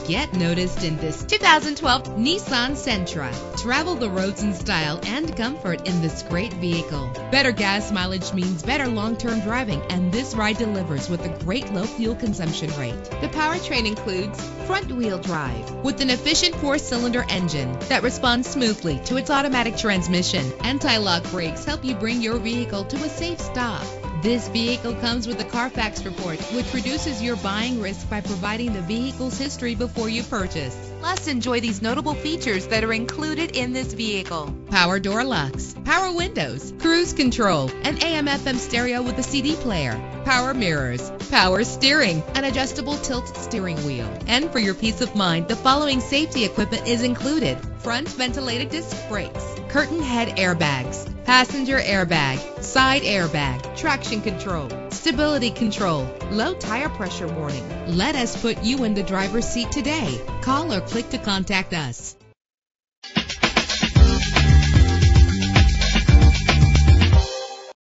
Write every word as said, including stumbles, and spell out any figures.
Get noticed in this two thousand twelve Nissan Sentra. Travel the roads in style and comfort in this great vehicle. Better gas mileage means better long-term driving, and this ride delivers with a great low fuel consumption rate. The powertrain includes front-wheel drive with an efficient four-cylinder engine that responds smoothly to its automatic transmission. Anti-lock brakes help you bring your vehicle to a safe stop. This vehicle comes with a Carfax report, which reduces your buying risk by providing the vehicle's history before you purchase. Plus, enjoy these notable features that are included in this vehicle: power door locks, power windows, cruise control, an A M F M stereo with a C D player, power mirrors, power steering, an adjustable tilt steering wheel. And for your peace of mind, the following safety equipment is included: front ventilated disc brakes, curtain head airbags, passenger airbag, side airbag, traction control, stability control, low tire pressure warning. Let us put you in the driver's seat today. Call or click to contact us.